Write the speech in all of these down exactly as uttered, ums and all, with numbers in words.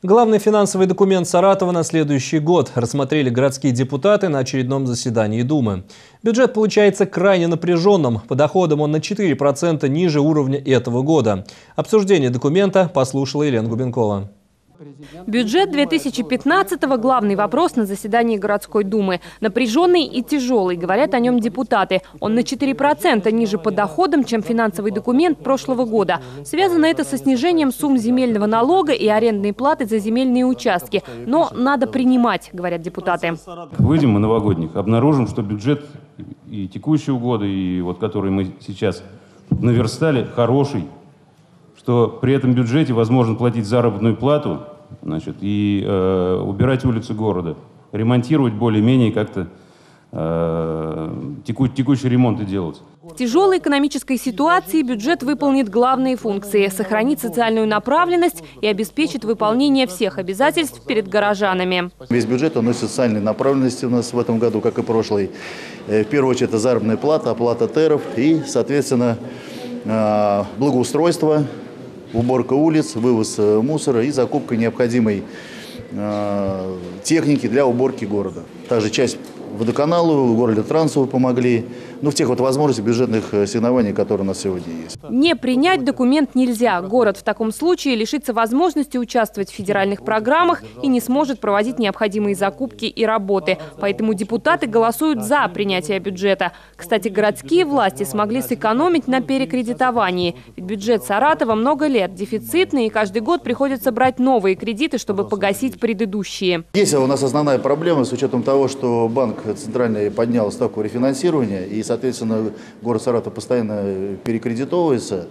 Главный финансовый документ Саратова на следующий год рассмотрели городские депутаты на очередном заседании Думы. Бюджет получается крайне напряженным. По доходам он на четыре процента ниже уровня этого года. Обсуждение документа послушала Елена Губенкова. Бюджет две тысячи пятнадцатого – главный вопрос на заседании городской думы. Напряженный и тяжелый, говорят о нем депутаты. Он на четыре процента ниже по доходам, чем финансовый документ прошлого года. Связано это со снижением сумм земельного налога и арендной платы за земельные участки. Но надо принимать, говорят депутаты. Выйдем мы новогодних, обнаружим, что бюджет и текущего года, и вот который мы сейчас наверстали, хороший. Что при этом бюджете возможно платить заработную плату, значит, и э, убирать улицы города, ремонтировать более-менее как-то э, теку, текущие ремонты делать. В тяжелой экономической ситуации бюджет выполнит главные функции – сохранит социальную направленность и обеспечит выполнение всех обязательств перед горожанами. Весь бюджет он носит социальные направленности у нас в этом году, как и прошлый. В первую очередь это заработная плата, оплата ТЭРов и, соответственно, благоустройство, уборка улиц, вывоз мусора и закупка необходимой э, техники для уборки города. Также часть водоканалу, города Трансову помогли. Ну, в тех вот возможностях бюджетных ассигнований, которые у нас сегодня есть. Не принять документ нельзя. Город в таком случае лишится возможности участвовать в федеральных программах и не сможет проводить необходимые закупки и работы. Поэтому депутаты голосуют за принятие бюджета. Кстати, городские власти смогли сэкономить на перекредитовании. Ведь бюджет Саратова много лет дефицитный, и каждый год приходится брать новые кредиты, чтобы погасить предыдущие. Есть у нас основная проблема с учетом того, что банк центральный поднял ставку рефинансирования, и, соответственно, город Саратов постоянно перекредитовывается.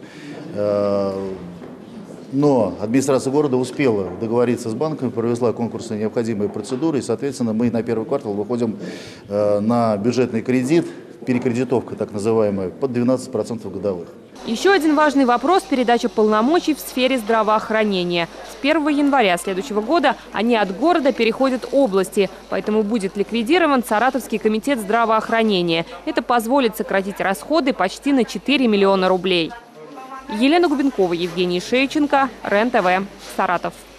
Но администрация города успела договориться с банком, провела конкурсные необходимые процедуры, и, соответственно, мы на первый квартал выходим на бюджетный кредит, перекредитовка так называемая, под двенадцать процентов годовых. Еще один важный вопрос – передача полномочий в сфере здравоохранения. С первого января следующего года они от города переходят области, поэтому будет ликвидирован Саратовский комитет здравоохранения. Это позволит сократить расходы почти на четыре миллиона рублей. Елена Губенкова, Евгений Шейченко, РЕН-ТВ, Саратов.